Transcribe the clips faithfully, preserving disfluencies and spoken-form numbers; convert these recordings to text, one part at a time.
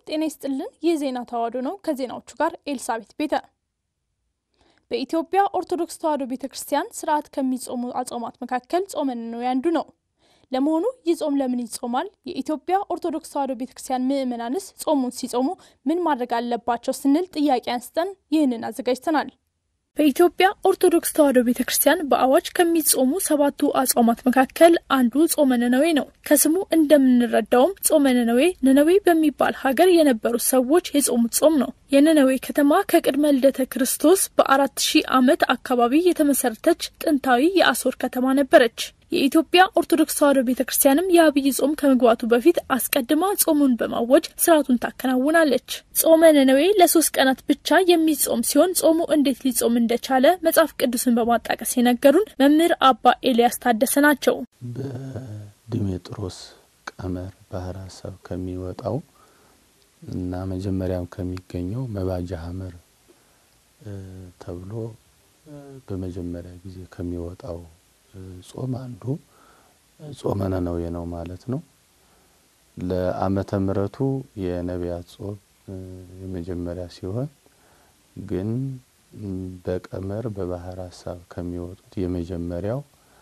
ጤና ይስጥልን የዜና ተዋዶ ነው ከዜናዎቹ ጋር ኤልሳቤት ቤተ በኢትዮጵያ ኦርቶዶክስ ተዋዶ ቤተክርስቲያን ስርዓት ከሚጾሙ አጾማት መካከል ጾመ ነነዌ አንዱ ነው ለመሆኑ ይጾም ለምን ይጾማል የኢትዮጵያ ኦርቶዶክስ ተዋዶ ቤተክርስቲያን ምእመናንስ ጾሙን ሲጾሙ ምን ማድረግ አለባቸው ስንል ጥያቄ አንስተን ይህንን አዘጋጅተናል በኢትዮጵያ ኦርቶዶክስ ተዋዶ ቤተክርስቲያን በአዋጅ ከሚጾሙ ሰባቱ አጾማት መካከል አንዱ ጾመ ነነዌ ነው ከስሙ እንደምንረዳውም ጾመ ነነዌ ነነዌ በሚባል ሀገር የነበሩ ሰዎች የጾሙት ጾም ነው የነነዌ ከተማ ከቅድመ ልደተ ክርስቶስ በአራት ሺህ ዓመት አካባቢ የተመሰረተች ጥንታዊ የአሶር ከተማ ነበረች የኢትዮጵያ ኦርቶዶክስ ተዋዶ ቤተክርስቲያንም የአብይ ጾም ከመግባቱ በፊት አስቀድማ ጾሙን በማወጅ ስርዓቱን ታከናውናለች ጾመ ነነዌ ለሶስት ቀናት ብቻ የሚጾም ሲሆን ጾሙ እንዴት ሊጾም እንደቻለ መጽሐፍ ቅዱስን በማጣቀስ የነገሩን መምህር አባ ኤልያስ ታደሰ ናቸው በዲሜጥሮስ ቀመር ባህር ሐሳብ ከሚወጣው እና መጀመሪያም ከሚገኘው መባጃ ሐመር ተብሎ በመጀመሪያ ጊዜ ከሚወጣው ጾም አንዱ ጾመ ነነዌ ነው ማለት ነው ለዓመተ ምሕረቱ የነቢያት ጾም የመጀመሪያ ሲሆን ግን በቀመር በባህር ሐሳብ ከሚወጡት የመጀመሪያው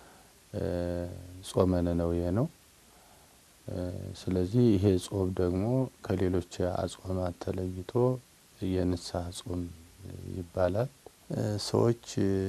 ጾመ ነነዌ ነው ስለዚህ ይሄ ጾም ደግሞ ከሌሎች አጾማት ተለይቶ የንስሐ ጾም ይባላል ሰዎች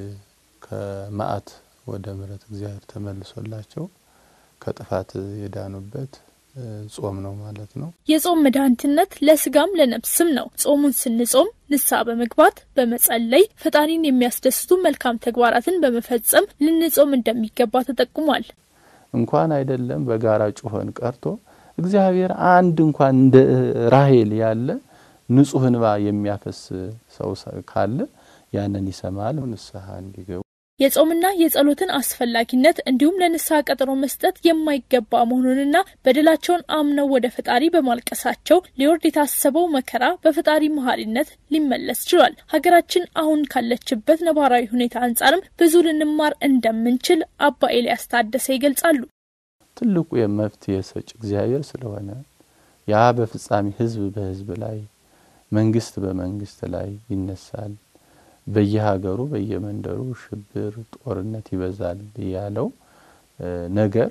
ከመዓት ወደ ምሕረት እግዚአብሔር ተመልሶላቸው ከጥፋት የዳኑበት ጾም ነው ማለት ነው የጾም መድኃኒትነት ለስጋም ለነፍስም ነው ጾሙን ስንጾም ንስሐ በመግባት በመጸለይ ፈጣሪን የሚያስደስቱ መልካም ተግባራትን በመፈጸም ልንጾም እንደሚገባ ተጠቁሟል እንኳን አይደለም በጋራ ጮኸን ቀርቶ እግዚአብሔር አንድ እንኳን እንደ ራሔል ያለ ንጹህ እንባ የሚያፈስ ሰው ካለ ያንን ይሰማል ንስሐ እንዲገቡ የጾምና የጸሎትን አስፈላጊነት እንዲሁም ለንስሐ ቀጠሮ መስጠት የማይገባ መሆኑንና በደላቸውን አምነው ወደ ፈጣሪ በማልቀሳቸው ሊወርድ የታሰበው መከራ በፈጣሪ መሐሪነት ሊመለስ ችሏል ሀገራችን አሁን ካለችበት ነባራዊ ሁኔታ አንፃርም ብዙ ልንማር እንደምንችል አባ ኤልያስ ታደሰ ይገልጻሉ ትልቁ የመፍትሄ ሰጭ እግዚአብሔር ስለሆነ ያ በፍጻሜ ህዝብ በህዝብ ላይ መንግስት በመንግስት ላይ ይነሳል በየሀገሩ በየመንደሩ ሽብር ጦርነት ይበዛል ያለው ነገር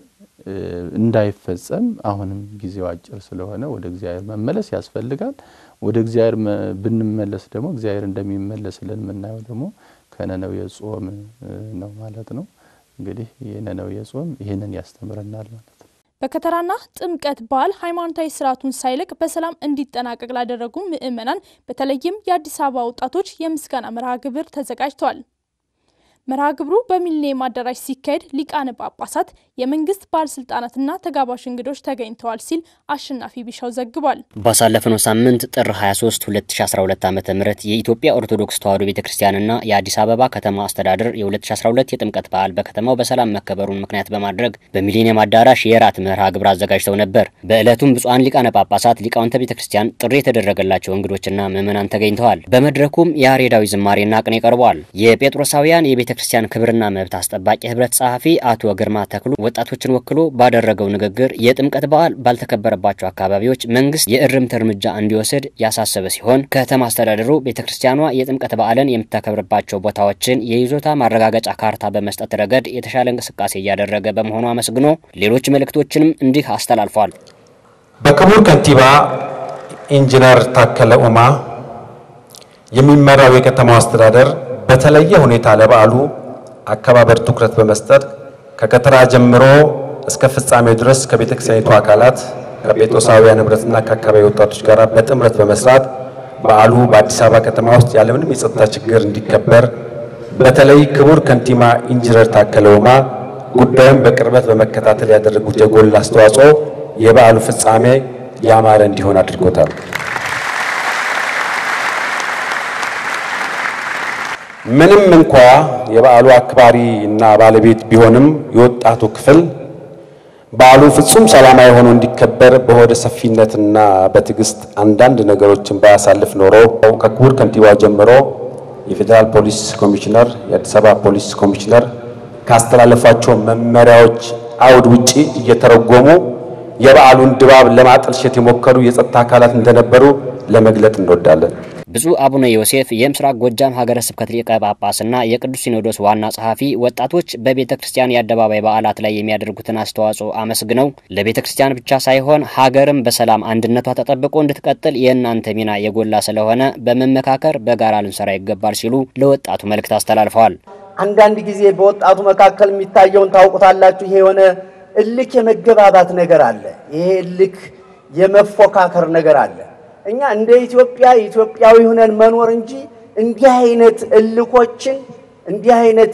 እንዳይፈጸም አሁንም ጊዜው አጭር ስለሆነ ወደ እግዚአብሔር መመለስ ያስፈልጋል ወደ እግዚአብሔር ብንመለስ ደግሞ እግዚአብሔር እንደሚመለስልን ምናየው ደግሞ ከነነዌ ጾም ነው ማለት ነው እንግዲህ የነነዌ ጾም ይሄንን ያስተምረናል ማለት ነው በከተራና ጥምቀት በዓል ሃይማኖታዊ ስርዓቱን ሳይለቅ በሰላም እንዲጠናቀቅ ላደረጉ ምእመናን በተለይም የአዲስ አበባ ወጣቶች የምስጋና መርሃ ግብር ተዘጋጅቷል መርሃ ግብሩ በሚሊኒየም አዳራሽ ሲካሄድ ሊቃነ ጳጳሳት የመንግስት ባለስልጣናትና ተጋባዥ እንግዶች ተገኝተዋል ሲል አሸናፊ ቢሻው ዘግቧል ባሳለፈው ሳምንት ጥር ሃያ ሶስት ሁለት ሺህ አስራ ሁለት ዓመተ ምህረት የኢትዮጵያ ኦርቶዶክስ ተዋሕዶ ቤተክርስቲያንና የአዲስ አበባ ከተማ አስተዳደር የ2012 የጥምቀት በዓል በከተማው በሰላም መከበሩን ምክንያት በማድረግ በሚሊኒየም አዳራሽ የራት መርሃ ግብር አዘጋጅተው ነበር በእለቱም ብፁዓን ሊቃነ ጳጳሳት ሊቃውንተ ቤተክርስቲያን ጥሪ የተደረገላቸው እንግዶችና ምእመናን ተገኝተዋል በመድረኩም ያሬዳዊ ዝማሬና ቅኔ ቀርቧል የጴጥሮሳውያን የቤተ ክርስቲያን ክብርና መብት አስጠባቂ ህብረት ጸሐፊ አቶ ግርማ ተክሉ ወጣቶችን ወክሎ ባደረገው ንግግር የጥምቀት በዓል ባልተከበረባቸው አካባቢዎች መንግስት የእርምት እርምጃ እንዲወስድ ያሳሰበ ሲሆን ከተማ አስተዳደሩ ቤተክርስቲያኗ የጥምቀት በዓልን የምታከብርባቸው ቦታዎችን የይዞታ ማረጋገጫ ካርታ በመስጠት ረገድ የተሻለ እንቅስቃሴ እያደረገ በመሆኑ አመስግኖ ሌሎች መልእክቶችንም እንዲህ አስተላልፏል በክቡር ከንቲባ ኢንጂነር ታከለ ኡማ የሚመራው የከተማው አስተዳደር በተለየ ሁኔታ ለበዓሉ አከባበር ትኩረት በመስጠት ከከተራ ጀምሮ እስከ ፍጻሜው ድረስ ከቤተክርስቲያኒቱ አካላት ከጴጥሮሳውያን ህብረትና ከአካባቢ ወጣቶች ጋር በጥምረት በመስራት በዓሉ በአዲስ አበባ ከተማ ውስጥ ያለምንም የጸጥታ ችግር እንዲከበር በተለይ ክቡር ከንቲባ ኢንጂነር ታከለ ኡማ ጉዳዩን በቅርበት በመከታተል ያደረጉት የጎላ አስተዋጽኦ የበዓሉ ፍጻሜ ያማረ እንዲሆን አድርጎታል ምንም እንኳን የበዓሉ አክባሪ እና ባለቤት ቢሆንም የወጣቱ ክፍል በዓሉ ፍጹም ሰላማዊ ሆኖ እንዲከበር በሆደ ሰፊነትና በትግስት አንዳንድ ነገሮችን ባያሳልፍ ኖሮ ከክቡር ከንቲባው ጀምሮ የፌደራል ፖሊስ ኮሚሽነር የአዲስ አበባ ፖሊስ ኮሚሽነር ካስተላለፋቸው መመሪያዎች አውድ ውጪ እየተረጎሙ የበዓሉን ድባብ ለማጠልሸት የሞከሩ የጸጥታ አካላት እንደነበሩ ለመግለጥ እንወዳለን። ብፁዕ አቡነ ዮሴፍ የምስራቅ ጎጃም ሀገረ ስብከት ሊቀ ጳጳስና የቅዱስ ሲኖዶስ ዋና ጸሐፊ ወጣቶች በቤተ ክርስቲያን የአደባባይ በዓላት ላይ የሚያደርጉትን አስተዋጽኦ አመስግነው ለቤተ ክርስቲያን ብቻ ሳይሆን ሀገርም በሰላም አንድነቷ ተጠብቆ እንድትቀጥል የእናንተ ሚና የጎላ ስለሆነ በመመካከር በጋራ ልንሰራ ይገባል ሲሉ ለወጣቱ መልእክት አስተላልፈዋል። አንዳንድ ጊዜ በወጣቱ መካከል የሚታየውን ታውቁታላችሁ። ይሄ የሆነ እልክ የመገባባት ነገር አለ። ይሄ እልክ የመፎካከር ነገር አለ። እኛ እንደ ኢትዮጵያ ኢትዮጵያዊ ሆነን መኖር እንጂ እንዲህ አይነት እልኮችን እንዲህ አይነት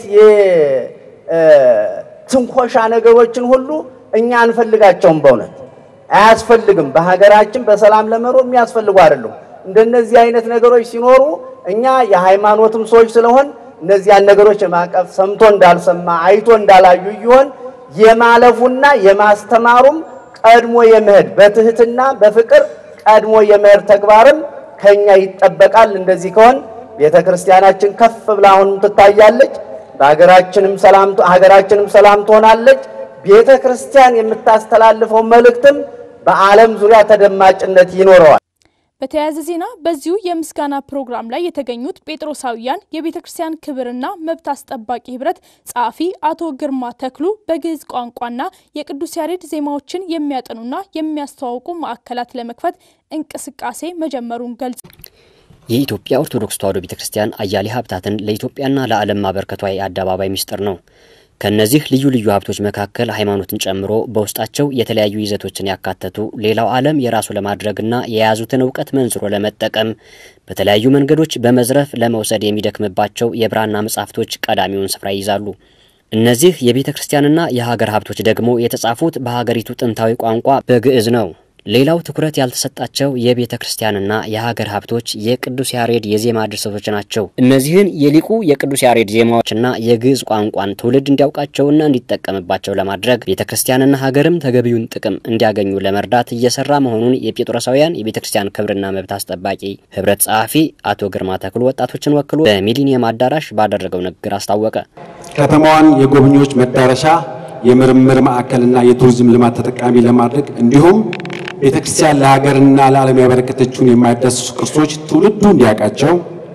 የትንኮሻ ነገሮችን ሁሉ እኛ አንፈልጋቸውም። በእውነት አያስፈልግም። በሀገራችን በሰላም ለመኖር የሚያስፈልጉ አይደሉም። እንደነዚህ አይነት ነገሮች ሲኖሩ እኛ የሃይማኖትም ሰዎች ስለሆን እነዚያን ነገሮች የማቀፍ ሰምቶ እንዳልሰማ አይቶ እንዳላዩ ይሆን የማለፉና የማስተማሩም ቀድሞ የመሄድ በትህትና በፍቅር ቀድሞ የመሄድ ተግባርም ከኛ ይጠበቃል። እንደዚህ ከሆነ ቤተክርስቲያናችን ከፍ ብላ አሁን ትታያለች። በሀገራችንም ሰላም ሀገራችንም ሰላም ትሆናለች። ቤተክርስቲያን የምታስተላልፈው መልእክትም በዓለም ዙሪያ ተደማጭነት ይኖረዋል። በተያያዘ ዜና በዚሁ የምስጋና ፕሮግራም ላይ የተገኙት ጴጥሮሳውያን የቤተክርስቲያን ክብርና መብት አስጠባቂ ህብረት ጸሐፊ አቶ ግርማ ተክሉ በግዕዝ ቋንቋና የቅዱስ ያሬድ ዜማዎችን የሚያጠኑና የሚያስተዋውቁ ማዕከላት ለመክፈት እንቅስቃሴ መጀመሩን ገልጸዋል። የኢትዮጵያ ኦርቶዶክስ ተዋሕዶ ቤተክርስቲያን አያሌ ሀብታትን ለኢትዮጵያና ለዓለም ማበርከቷ የአደባባይ ሚስጥር ነው። ከነዚህ ልዩ ልዩ ሀብቶች መካከል ሃይማኖትን ጨምሮ በውስጣቸው የተለያዩ ይዘቶችን ያካተቱ ሌላው ዓለም የራሱ ለማድረግና የያዙትን ዕውቀት መንዝሮ ለመጠቀም በተለያዩ መንገዶች በመዝረፍ ለመውሰድ የሚደክምባቸው የብራና መጻሕፍቶች ቀዳሚውን ስፍራ ይይዛሉ። እነዚህ የቤተክርስቲያንና የሀገር ሀብቶች ደግሞ የተጻፉት በሀገሪቱ ጥንታዊ ቋንቋ በግዕዝ ነው። ሌላው ትኩረት ያልተሰጣቸው የቤተ ክርስቲያንና የሀገር ሀብቶች የቅዱስ ያሬድ የዜማ ድርሰቶች ናቸው። እነዚህን የሊቁ የቅዱስ ያሬድ ዜማዎችና የግዕዝ ቋንቋን ትውልድ እንዲያውቃቸውና እንዲጠቀምባቸው ለማድረግ ቤተ ክርስቲያንና ሀገርም ተገቢውን ጥቅም እንዲያገኙ ለመርዳት እየሰራ መሆኑን የጴጥሮሳውያን የቤተ ክርስቲያን ክብርና መብት አስጠባቂ ህብረት ጸሐፊ አቶ ግርማ ተክሉ ወጣቶችን ወክሎ በሚሊኒየም አዳራሽ ባደረገው ንግግር አስታወቀ። ከተማዋን የጎብኚዎች መዳረሻ የምርምር ማዕከልና የቱሪዝም ልማት ተጠቃሚ ለማድረግ እንዲሁም ቤተክርስቲያን ለሀገርና ለዓለም ያበረከተችውን የማይዳሰሱ ቅርሶች ትውልዱ እንዲያውቃቸው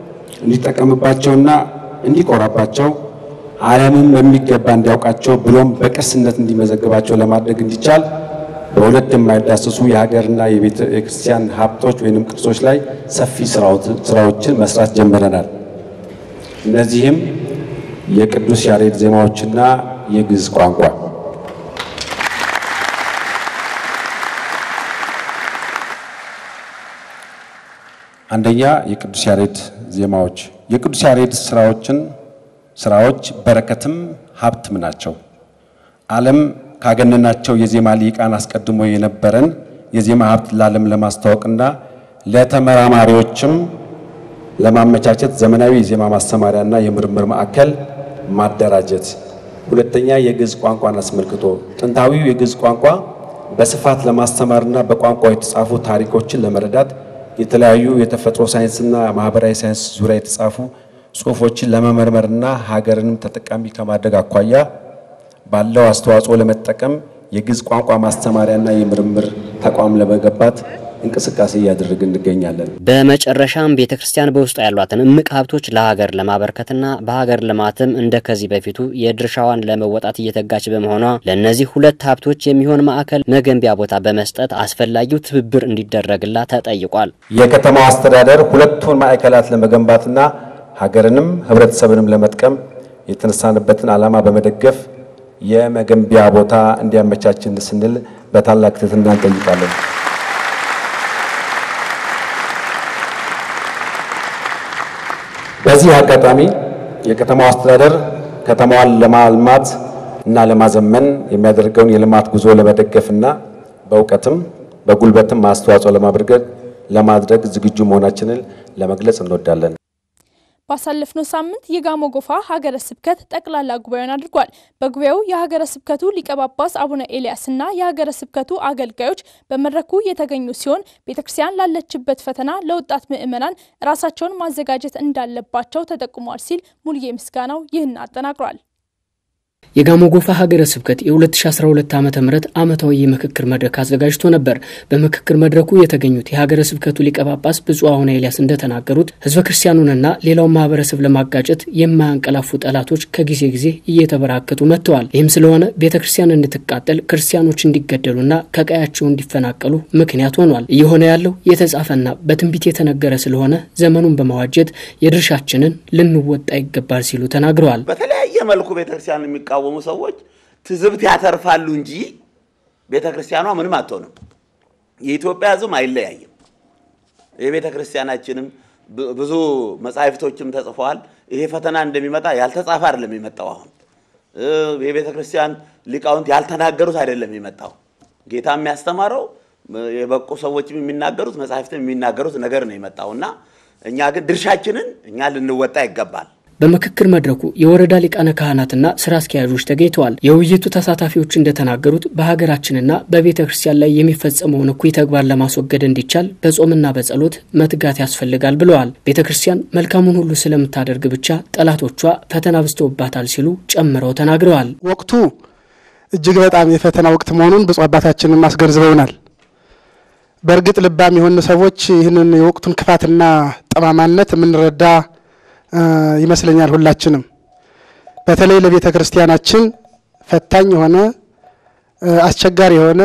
እንዲጠቀምባቸውና እንዲቆራባቸው ዓለምም በሚገባ እንዲያውቃቸው ብሎም በቅርስነት እንዲመዘግባቸው ለማድረግ እንዲቻል በሁለት የማይዳሰሱ የሀገርና የቤተክርስቲያን ሀብቶች ወይንም ቅርሶች ላይ ሰፊ ስራዎችን መስራት ጀምረናል። እነዚህም የቅዱስ ያሬድ ዜማዎችና የግዕዝ ቋንቋ። አንደኛ የቅዱስ ያሬድ ዜማዎች የቅዱስ ያሬድ ስራዎችን ስራዎች በረከትም ሀብትም ናቸው። ዓለም ካገነናቸው የዜማ ሊቃን አስቀድሞ የነበረን የዜማ ሀብት ለዓለም ለማስተዋወቅና ለተመራማሪዎችም ለማመቻቸት ዘመናዊ የዜማ ማስተማሪያና የምርምር ማዕከል ማደራጀት። ሁለተኛ የግዕዝ ቋንቋን አስመልክቶ ጥንታዊው የግዕዝ ቋንቋ በስፋት ለማስተማርና በቋንቋው የተጻፉ ታሪኮችን ለመረዳት የተለያዩ የተፈጥሮ ሳይንስና ማህበራዊ ሳይንስ ዙሪያ የተጻፉ ጽሑፎችን ለመመርመርና ሀገርንም ተጠቃሚ ከማድረግ አኳያ ባለው አስተዋጽኦ ለመጠቀም የግዕዝ ቋንቋ ማስተማሪያና የምርምር ተቋም ለመገንባት እንቅስቃሴ እያደረግን እንገኛለን። በመጨረሻም ቤተክርስቲያን በውስጡ ያሏትን እምቅ ሀብቶች ለሀገር ለማበርከትና በሀገር ልማትም እንደከዚህ በፊቱ የድርሻዋን ለመወጣት እየተጋች በመሆኗ ለነዚህ ሁለት ሀብቶች የሚሆን ማዕከል መገንቢያ ቦታ በመስጠት አስፈላጊው ትብብር እንዲደረግላት ተጠይቋል። የከተማው አስተዳደር ሁለቱን ማዕከላት ለመገንባትና ሀገርንም ህብረተሰብንም ለመጥቀም የተነሳንበትን ዓላማ በመደገፍ የመገንቢያ ቦታ እንዲያመቻችን ስንል በታላቅ ትህትና እንጠይቃለን። በዚህ አጋጣሚ የከተማው አስተዳደር ከተማዋን ለማልማት እና ለማዘመን የሚያደርገውን የልማት ጉዞ ለመደገፍና በእውቀትም በጉልበትም አስተዋጽኦ ለማድረግ ለማድረግ ዝግጁ መሆናችንን ለመግለጽ እንወዳለን። ባሳለፍነው ሳምንት የጋሞ ጎፋ ሀገረ ስብከት ጠቅላላ ጉባኤውን አድርጓል። በጉባኤው የሀገረ ስብከቱ ሊቀ ጳጳስ አቡነ ኤልያስና የሀገረ ስብከቱ አገልጋዮች በመድረኩ የተገኙ ሲሆን ቤተክርስቲያን ላለችበት ፈተና ለወጣት ምእመናን ራሳቸውን ማዘጋጀት እንዳለባቸው ተጠቁሟል ሲል ሙልዬ ምስጋናው ይህን አጠናቅሯል። የጋሞ ጎፋ ሀገረ ስብከት የ2012 ዓመተ ምህረት ዓመታዊ የምክክር መድረክ አዘጋጅቶ ነበር። በምክክር መድረኩ የተገኙት የሀገረ ስብከቱ ሊቀ ጳጳስ ብፁዕ አቡነ ኤልያስ እንደተናገሩት ህዝበ ክርስቲያኑንና ሌላው ማህበረሰብ ለማጋጨት የማያንቀላፉ ጠላቶች ከጊዜ ጊዜ እየተበራከቱ መጥተዋል። ይህም ስለሆነ ቤተክርስቲያን እንድትቃጠል፣ ክርስቲያኖች እንዲገደሉና ከቀያቸው እንዲፈናቀሉ ምክንያት ሆኗል። እየሆነ ያለው የተጻፈና በትንቢት የተነገረ ስለሆነ ዘመኑን በማዋጀት የድርሻችንን ልንወጣ ይገባል ሲሉ ተናግረዋል። በተለያየ መልኩ ቤተክርስቲያን የሚቃወሙ ሰዎች ትዝብት ያተርፋሉ እንጂ ቤተክርስቲያኗ ምንም አትሆንም። የኢትዮጵያ ሕዝብ አይለያይም። የቤተክርስቲያናችንም ብዙ መጻሕፍቶችም ተጽፈዋል። ይሄ ፈተና እንደሚመጣ ያልተጻፈ አይደለም የሚመጣው። አሁን የቤተክርስቲያን ሊቃውንት ያልተናገሩት አይደለም የሚመጣው። ጌታ የሚያስተማረው የበቁ ሰዎችም የሚናገሩት መጻሕፍትም የሚናገሩት ነገር ነው የመጣውና እኛ ግን ድርሻችንን እኛ ልንወጣ ይገባል። በምክክር መድረኩ የወረዳ ሊቃነ ካህናትና ስራ አስኪያጆች ተገኝተዋል። የውይይቱ ተሳታፊዎች እንደተናገሩት በሀገራችንና በቤተክርስቲያን ላይ የሚፈጸመውን እኩይ ተግባር ለማስወገድ እንዲቻል በጾምና በጸሎት መትጋት ያስፈልጋል ብለዋል። ቤተክርስቲያን መልካሙን ሁሉ ስለምታደርግ ብቻ ጠላቶቿ ፈተና በዝተውባታል ሲሉ ጨምረው ተናግረዋል። ወቅቱ እጅግ በጣም የፈተና ወቅት መሆኑን ብፁዕ አባታችንን ማስገንዝበውናል። በእርግጥ ልባም የሆኑ ሰዎች ይህንን የወቅቱን ክፋትና ጠማማነት የምንረዳ ይመስለኛል። ሁላችንም በተለይ ለቤተ ክርስቲያናችን ፈታኝ የሆነ አስቸጋሪ የሆነ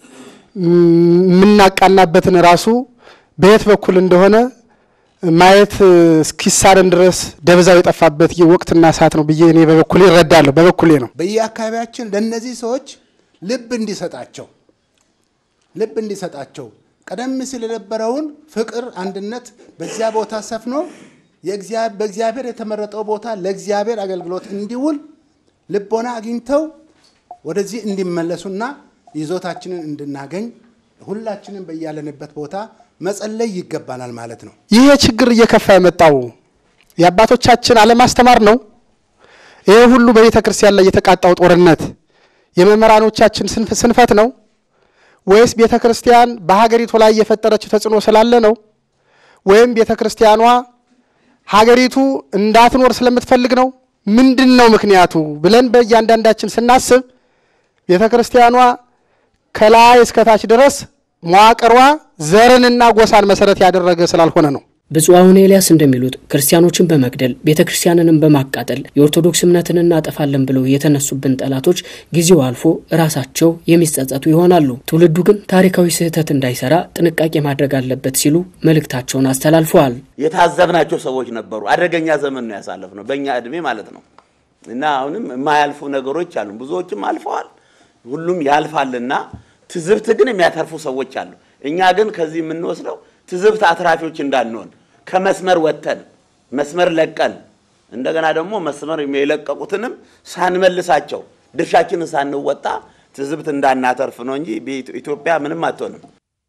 ምናቃናበትን ራሱ በየት በኩል እንደሆነ ማየት እስኪሳረን ድረስ ደብዛው የጠፋበት ወቅትና ሰዓት ነው ብዬ እኔ በበኩሌ እረዳለሁ። በበኩሌ ነው በየአካባቢያችን ለነዚህ ሰዎች ልብ እንዲሰጣቸው ልብ እንዲሰጣቸው ቀደም ሲል የነበረውን ፍቅር አንድነት በዚያ ቦታ ሰፍኖ የእግዚአብሔር በእግዚአብሔር የተመረጠው ቦታ ለእግዚአብሔር አገልግሎት እንዲውል ልቦና አግኝተው ወደዚህ እንዲመለሱና ይዞታችንን እንድናገኝ ሁላችንም በያለንበት ቦታ መጸለይ ይገባናል ማለት ነው። ይሄ ችግር እየከፋ የመጣው የአባቶቻችን አለማስተማር ነው። ይሄ ሁሉ በቤተ ክርስቲያን ላይ የተቃጣው ጦርነት የመመራኖቻችን ስንፈት ነው ወይስ ቤተ ክርስቲያን በሀገሪቱ ላይ የፈጠረችው ተጽዕኖ ስላለ ነው? ወይም ቤተ ክርስቲያኗ ሀገሪቱ እንዳትኖር ስለምትፈልግ ነው? ምንድነው ምክንያቱ ብለን በእያንዳንዳችን ስናስብ ቤተ ክርስቲያኗ ከላይ እስከ ታች ድረስ መዋቅሯ ዘርንና ጎሳን መሰረት ያደረገ ስላልሆነ ነው። ብፁዕ አቡነ ኤልያስ እንደሚሉት ክርስቲያኖችን በመግደል ቤተክርስቲያንንም በማቃጠል የኦርቶዶክስ እምነትን እናጠፋለን ብለው የተነሱብን ጠላቶች ጊዜው አልፎ ራሳቸው የሚጸጸቱ ይሆናሉ። ትውልዱ ግን ታሪካዊ ስህተት እንዳይሰራ ጥንቃቄ ማድረግ አለበት ሲሉ መልእክታቸውን አስተላልፈዋል። የታዘብናቸው ሰዎች ነበሩ። አደገኛ ዘመን ነው ያሳለፍነው በእኛ እድሜ ማለት ነው እና አሁንም የማያልፉ ነገሮች አሉ። ብዙዎችም አልፈዋል። ሁሉም ያልፋልና ትዝብት ግን የሚያተርፉ ሰዎች አሉ። እኛ ግን ከዚህ የምንወስደው ትዝብት አትራፊዎች እንዳንሆን ከመስመር ወተን መስመር ለቀን እንደገና ደግሞ መስመር የለቀቁትንም ሳንመልሳቸው ድርሻችንን ሳንወጣ ትዝብት እንዳናተርፍ ነው እንጂ በኢትዮጵያ ምንም አትሆንም።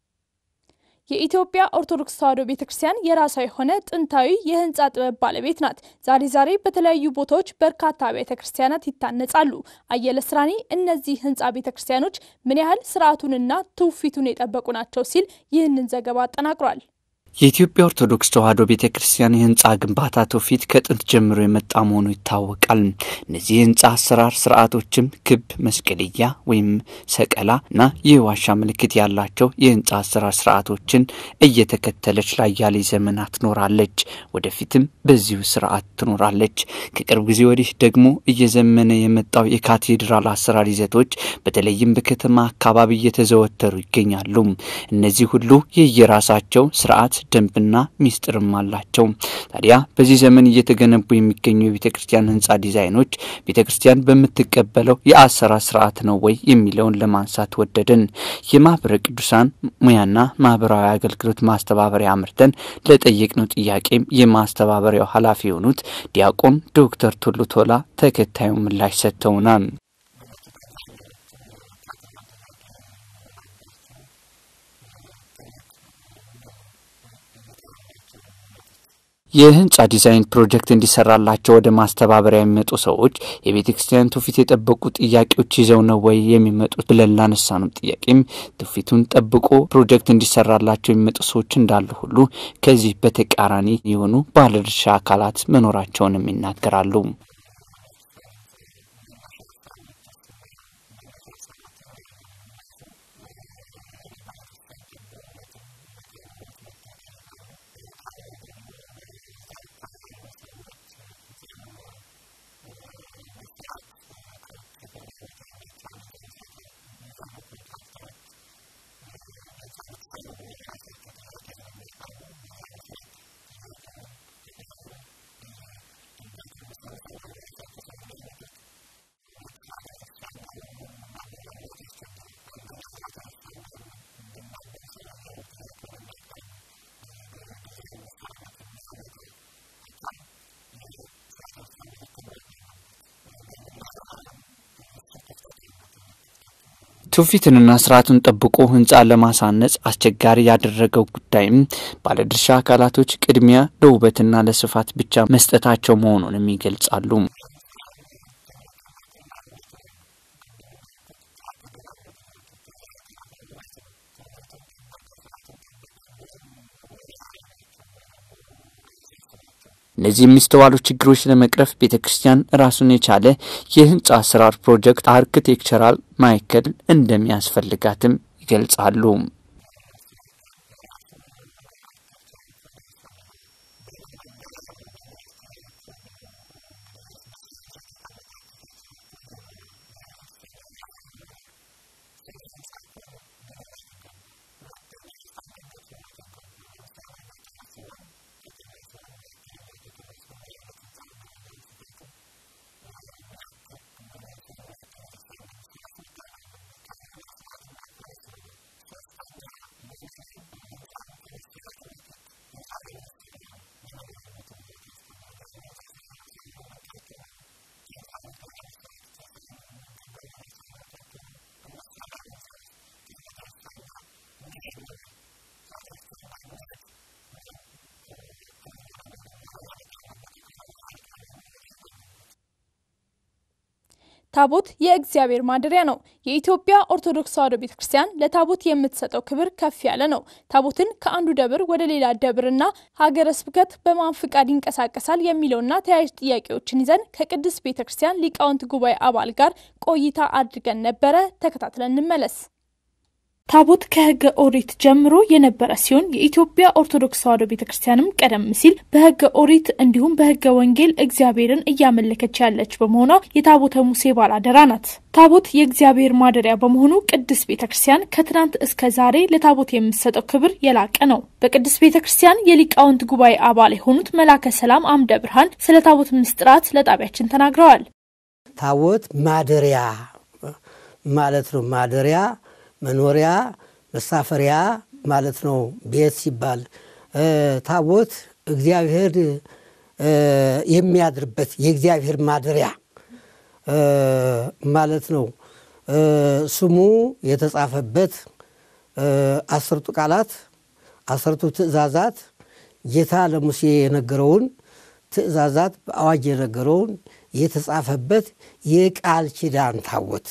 የኢትዮጵያ ኦርቶዶክስ ተዋሕዶ ቤተክርስቲያን የራሷ የሆነ ጥንታዊ የህንጻ ጥበብ ባለቤት ናት። ዛሬ ዛሬ በተለያዩ ቦታዎች በርካታ ቤተክርስቲያናት ይታነጻሉ። አየለ ስራኒ እነዚህ ህንጻ ቤተክርስቲያኖች ምን ያህል ስርዓቱንና ትውፊቱን የጠበቁ ናቸው ሲል ይህንን ዘገባ አጠናቅሯል። የኢትዮጵያ ኦርቶዶክስ ተዋሕዶ ቤተክርስቲያን የህንጻ ግንባታ ትውፊት ከጥንት ጀምሮ የመጣ መሆኑ ይታወቃል። እነዚህ የህንጻ አሰራር ስርዓቶችም ክብ፣ መስቀልያ ወይም ሰቀላና የዋሻ ምልክት ያላቸው የህንጻ አሰራር ስርዓቶችን እየተከተለች ለአያሌ ዘመናት ኖራለች። ወደፊትም በዚሁ ስርዓት ትኖራለች። ከቅርብ ጊዜ ወዲህ ደግሞ እየዘመነ የመጣው የካቴድራል አሰራር ይዘቶች በተለይም በከተማ አካባቢ እየተዘወተሩ ይገኛሉ። እነዚህ ሁሉ የየራሳቸው ስርዓት ደንብና ሚስጥርም አላቸው። ታዲያ በዚህ ዘመን እየተገነቡ የሚገኙ የቤተክርስቲያን ህንጻ ዲዛይኖች ቤተክርስቲያን በመተቀበለው የአሰራር ስርዓት ነው ወይ የሚለውን ለማንሳት ወደድን። የማህበረ ቅዱሳን ሙያና ማህበራዊ አገልግሎት ማስተባበሪያ አምርተን ለጠየቅነው ጥያቄም የማስተባበሪያው ኃላፊ የሆኑት ዲያቆን ዶክተር ቱሉ ቶላ ተከታዩ ምላሽ ሰጥተውናል። የህንጻ ዲዛይን ፕሮጀክት እንዲሰራላቸው ወደ ማስተባበሪያ የሚመጡ ሰዎች የቤተክርስቲያን ትውፊት የጠበቁ ጥያቄዎች ይዘው ነው ወይ የሚመጡት ብለን ላነሳነው ጥያቄም ትውፊቱን ጠብቆ ፕሮጀክት እንዲሰራላቸው የሚመጡ ሰዎች እንዳሉ ሁሉ ከዚህ በተቃራኒ የሆኑ ባለድርሻ አካላት መኖራቸውን ይናገራሉ። ትውፊትንና ስርዓቱን ጠብቆ ህንጻ ለማሳነጽ አስቸጋሪ ያደረገው ጉዳይም ባለድርሻ አካላቶች ቅድሚያ ለውበትና ለስፋት ብቻ መስጠታቸው መሆኑንም ይገልጻሉ። እነዚህ የሚስተዋሉ ችግሮች ለመቅረፍ ቤተክርስቲያን ራሱን የቻለ የህንጻ አሰራር ፕሮጀክት አርኪቴክቸራል ማዕከል እንደሚያስፈልጋትም ይገልጻሉ። ታቦት የእግዚአብሔር ማደሪያ ነው። የኢትዮጵያ ኦርቶዶክስ ተዋሕዶ ቤተክርስቲያን ለታቦት የምትሰጠው ክብር ከፍ ያለ ነው። ታቦትን ከአንዱ ደብር ወደ ሌላ ደብርና ሀገረ ስብከት በማን ፍቃድ ይንቀሳቀሳል የሚለውና ተያያዥ ጥያቄዎችን ይዘን ከቅድስት ቤተክርስቲያን ሊቃውንት ጉባኤ አባል ጋር ቆይታ አድርገን ነበረ። ተከታትለን እንመለስ። ታቦት ከሕገ ኦሪት ጀምሮ የነበረ ሲሆን የኢትዮጵያ ኦርቶዶክስ ተዋሕዶ ቤተክርስቲያንም ቀደም ሲል በሕገ ኦሪት እንዲሁም በሕገ ወንጌል እግዚአብሔርን እያመለከች ያለች በመሆኗ የታቦተ ሙሴ ባላደራ ናት። ታቦት የእግዚአብሔር ማደሪያ በመሆኑ ቅድስት ቤተክርስቲያን ከትናንት እስከ ዛሬ ለታቦት የምትሰጠው ክብር የላቀ ነው። በቅድስት ቤተክርስቲያን የሊቃውንት ጉባኤ አባል የሆኑት መላከ ሰላም አምደ ብርሃን ስለ ታቦት ምስጢራት ለጣቢያችን ተናግረዋል። ታቦት ማደሪያ ማለት ነው። ማደሪያ መኖሪያ መሳፈሪያ ማለት ነው። ቤት ሲባል ታቦት እግዚአብሔር የሚያድርበት የእግዚአብሔር ማደሪያ ማለት ነው። ስሙ የተጻፈበት አስርቱ ቃላት አስርቱ ትእዛዛት ጌታ ለሙሴ የነገረውን ትእዛዛት በአዋጅ የነገረውን የተጻፈበት የቃል ኪዳን ታቦት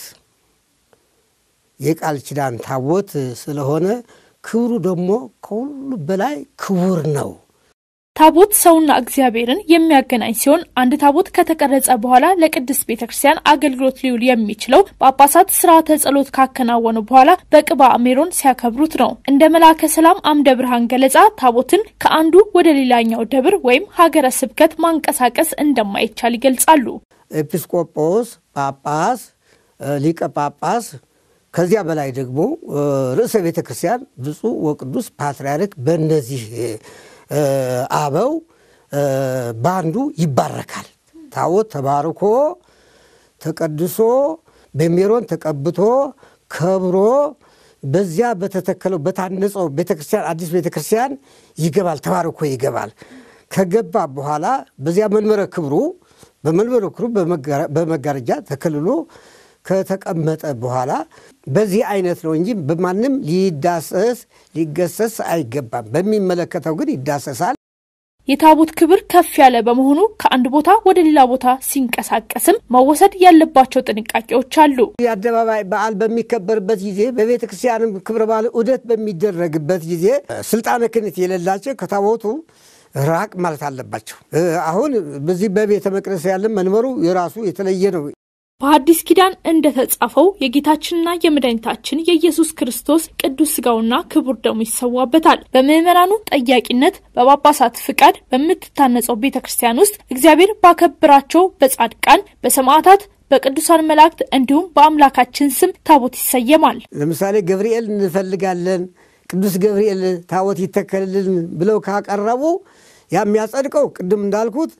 የቃል ኪዳን ታቦት ስለሆነ ክብሩ ደግሞ ከሁሉ በላይ ክቡር ነው። ታቦት ሰውና እግዚአብሔርን የሚያገናኝ ሲሆን አንድ ታቦት ከተቀረጸ በኋላ ለቅድስት ቤተክርስቲያን አገልግሎት ሊውል የሚችለው ጳጳሳት ሥርዓተ ጸሎት ካከናወኑ በኋላ በቅባ ሜሮን ሲያከብሩት ነው። እንደ መላከ ሰላም አምደ ብርሃን ገለጻ ታቦትን ከአንዱ ወደ ሌላኛው ደብር ወይም ሀገረ ስብከት ማንቀሳቀስ እንደማይቻል ይገልጻሉ። ኤጲስቆጶስ፣ ጳጳስ፣ ሊቀ ጳጳስ ከዚያ በላይ ደግሞ ርዕሰ ቤተ ክርስቲያን ብፁዕ ወቅዱስ ፓትርያርክ በእነዚህ አበው ባንዱ ይባረካል። ታቦት ተባርኮ ተቀድሶ በሜሮን ተቀብቶ ከብሮ በዚያ በተተከለው በታነጸው ቤተክርስቲያን አዲስ ቤተክርስቲያን ይገባል። ተባርኮ ይገባል። ከገባ በኋላ በዚያ መንበረ ክብሩ በመንበረ ክብሩ በመጋረጃ ተከልሎ ከተቀመጠ በኋላ በዚህ አይነት ነው እንጂ በማንም ሊዳሰስ ሊገሰስ አይገባም። በሚመለከተው ግን ይዳሰሳል። የታቦት ክብር ከፍ ያለ በመሆኑ ከአንድ ቦታ ወደ ሌላ ቦታ ሲንቀሳቀስም መወሰድ ያለባቸው ጥንቃቄዎች አሉ። የአደባባይ በዓል በሚከበርበት ጊዜ በቤተ ክርስቲያንም ክብረ በዓል ዑደት በሚደረግበት ጊዜ ስልጣነ ክህነት የሌላቸው ከታቦቱ ራቅ ማለት አለባቸው። አሁን በዚህ በቤተ መቅደስ ያለ መንበሩ የራሱ የተለየ ነው። በአዲስ ኪዳን እንደተጻፈው የጌታችንና የመድኃኒታችን የኢየሱስ ክርስቶስ ቅዱስ ሥጋውና ክቡር ደሙ ይሰዋበታል። በምዕመናኑ ጠያቂነት በጳጳሳት ፍቃድ በምትታነጸው ቤተክርስቲያን ውስጥ እግዚአብሔር ባከበራቸው በጻድቃን በሰማዕታት በቅዱሳን መላእክት እንዲሁም በአምላካችን ስም ታቦት ይሰየማል። ለምሳሌ ገብርኤል እንፈልጋለን ቅዱስ ገብርኤል ታቦት ይተከልልን ብለው ካቀረቡ የሚያጸድቀው ቅድም እንዳልኩት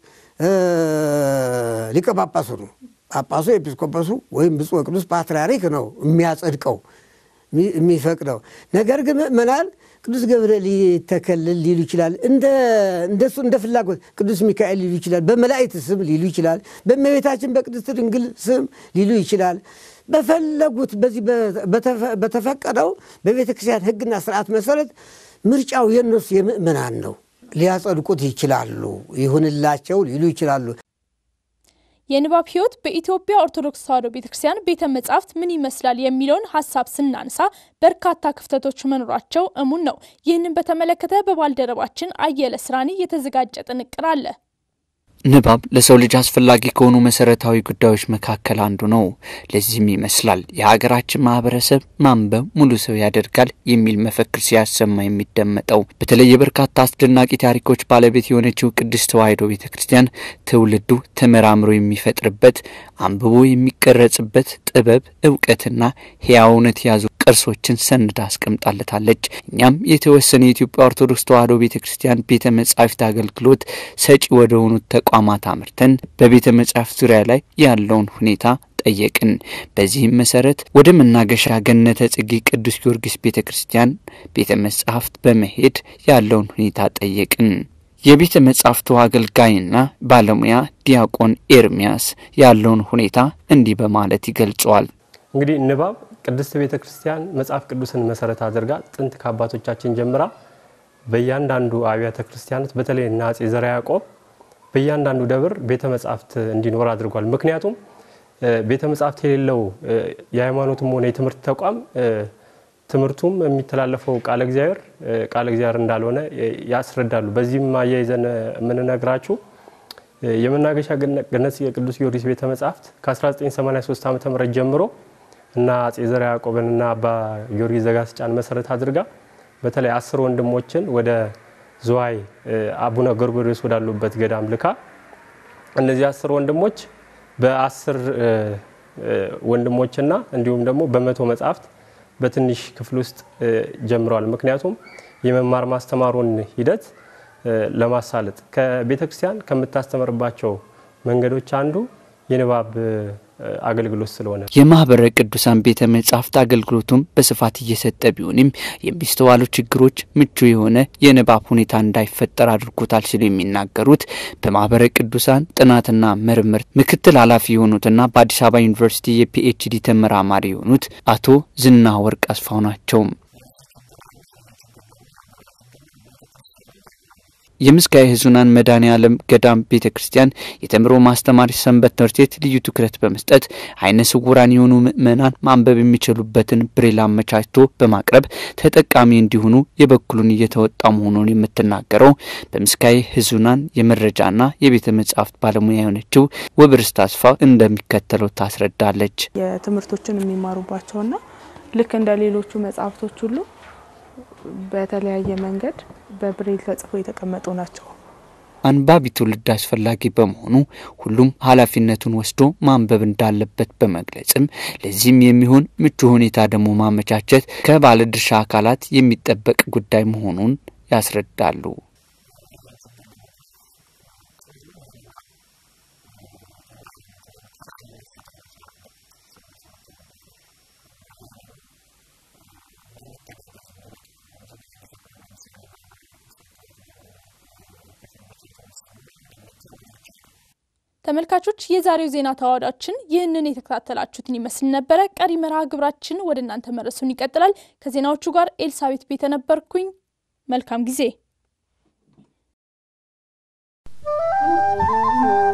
ሊቀ ጳጳሱ ነው። ጳጳሱ ኤጲስቆጶሱ ወይም ብፁዕ ወቅዱስ ፓትርያርክ ነው የሚያጸድቀው የሚፈቅደው። ነገር ግን ምዕመናን ቅዱስ ገብርኤል ይተከልል ሊሉ ይችላል እንደ እንደሱ እንደ ፍላጎት ቅዱስ ሚካኤል ሊሉ ይችላል በመላእክት ስም ሊሉ ይችላል በእመቤታችን በቅድስት ድንግል ስም ሊሉ ይችላል በፈለጉት በዚህ በተፈቀደው በቤተክርስቲያን ሕግና ሥርዓት መሰረት ምርጫው የነሱ የምእመናን ነው ሊያጸድቁት ይችላሉ ይሁንላቸው ሊሉ ይችላሉ የንባብ ህይወት በኢትዮጵያ ኦርቶዶክስ ተዋሕዶ ቤተክርስቲያን ቤተ መጻሕፍት ምን ይመስላል የሚለውን ሐሳብ ስናንሳ በርካታ ክፍተቶች መኖራቸው እሙን ነው ይህንን በተመለከተ በባልደረባችን አየለ ስራኒ የተዘጋጀ ጥንቅር አለ ንባብ ለሰው ልጅ አስፈላጊ ከሆኑ መሰረታዊ ጉዳዮች መካከል አንዱ ነው ለዚህም ይመስላል የሀገራችን ማህበረሰብ ማንበብ ሙሉ ሰው ያደርጋል የሚል መፈክር ሲያሰማ የሚደመጠው በተለይ በርካታ አስደናቂ ታሪኮች ባለቤት የሆነችው ቅድስት ተዋሕዶ ቤተክርስቲያን ትውልዱ ተመራምሮ የሚፈጥርበት አንብቦ የሚቀረጽበት ጥበብ ዕውቀትና ሕያውነት ያዙ ቅርሶችን ሰንዳ አስቀምጣለታለች እኛም የተወሰነ የኢትዮጵያ ኦርቶዶክስ ተዋሕዶ ቤተክርስቲያን ቤተ መጻሕፍት አገልግሎት ሰጪ ወደሆኑ ተቋማት አምርተን በቤተ መጻሕፍት ዙሪያ ላይ ያለውን ሁኔታ ጠየቅን በዚህም መሰረት ወደ መናገሻ ገነተ ጽጌ ቅዱስ ጊዮርጊስ ቤተክርስቲያን ቤተ መጻሕፍት በመሄድ ያለውን ሁኔታ ጠየቅን የቤተ መጻሕፍቱ አገልጋይና ባለሙያ ዲያቆን ኤርሚያስ ያለውን ሁኔታ እንዲህ በማለት ይገልጻል እንግዲህ ንባብ ቅድስት ቤተክርስቲያን መጽሐፍ ቅዱስን መሰረት አድርጋ ጥንት ከአባቶቻችን ጀምራ በእያንዳንዱ አብያተ ክርስቲያናት በተለይ አፄ ዘርዓ ያዕቆብ በእያንዳንዱ ደብር ቤተ መጻሕፍት እንዲኖር አድርጓል ምክንያቱም ቤተ መጻሕፍት የሌለው የሃይማኖትም ሆነ የትምህርት ተቋም ትምህርቱም የሚተላለፈው ቃል እግዚአብሔር ቃል እግዚአብሔር እንዳልሆነ ያስረዳሉ በዚህም አያይዘን ምን ነግራችሁ የመናገሻ ገነት የቅዱስ ጊዮርጊስ ቤተ መጻሕፍት ከ1983 ዓመተ ምህረት ጀምሮ እና አፄ ዘርዓ ያዕቆብንና አባ ጊዮርጊስ ዘጋስጫን መሰረት አድርጋ በተለይ አስር ወንድሞችን ወደ ዙዋይ አቡነ ጎርጎርዮስ ወዳሉበት ገዳም ልካ እነዚህ አስር ወንድሞች በአስር ወንድሞችና እንዲሁም ደግሞ በመቶ መጻሕፍት በትንሽ ክፍል ውስጥ ጀምረዋል ምክንያቱም የመማር ማስተማሩን ሂደት ለማሳለጥ ከቤተክርስቲያን ከምታስተምርባቸው መንገዶች አንዱ የንባብ አገልግሎት ስለሆነ የማህበረ ቅዱሳን ቤተ መጻሕፍት አገልግሎቱም በስፋት እየሰጠ ቢሆንም የሚስተዋሉ ችግሮች ምቹ የሆነ የንባብ ሁኔታ እንዳይፈጠር አድርጎታል ሲሉ የሚናገሩት በማህበረ ቅዱሳን ጥናትና ምርምር ምክትል ኃላፊ የሆኑትና በአዲስ አበባ ዩኒቨርሲቲ የፒኤችዲ ተመራማሪ የሆኑት አቶ ዝና ወርቅ አስፋው ናቸው የምስካየ ኅዙናን መድኃኔዓለም ገዳም ቤተክርስቲያን የተምሮ ማስተማር ሰንበት ትምህርት ቤት ልዩ ትኩረት በመስጠት አይነ ስውራን የሆኑ ምእመናን ማንበብ የሚችሉበትን ብሬል አመቻችቶ በማቅረብ ተጠቃሚ እንዲሆኑ የበኩሉን እየተወጣ መሆኑን የምትናገረው በምስካየ ኅዙናን የመረጃና የቤተ መጻሕፍት ባለሙያ የሆነችው ወብርስ ተስፋ እንደሚከተለው ታስረዳለች የትምህርቶችን የሚማሩባቸውና ልክ እንደ ሌሎቹ መጻሕፍቶች ሁሉ በተለያየ መንገድ በብሬል ተጽፎ የተቀመጡ ናቸው አንባቢ ትውልድ አስፈላጊ በመሆኑ ሁሉም ኃላፊነቱን ወስዶ ማንበብ እንዳለበት በመግለጽም ለዚህም የሚሆን ምቹ ሁኔታ ደግሞ ማመቻቸት ከባለድርሻ አካላት የሚጠበቅ ጉዳይ መሆኑን ያስረዳሉ ተመልካቾች የዛሬው ዜና ተዋዳችን ይህንን የተከታተላችሁትን ይመስል ነበር ቀሪ መርሃ ግብራችን ወደ እናንተ መረሱን ይቀጥላል ከዜናዎቹ ጋር ኤልሳቤት ቤተ ነበርኩኝ መልካም ጊዜ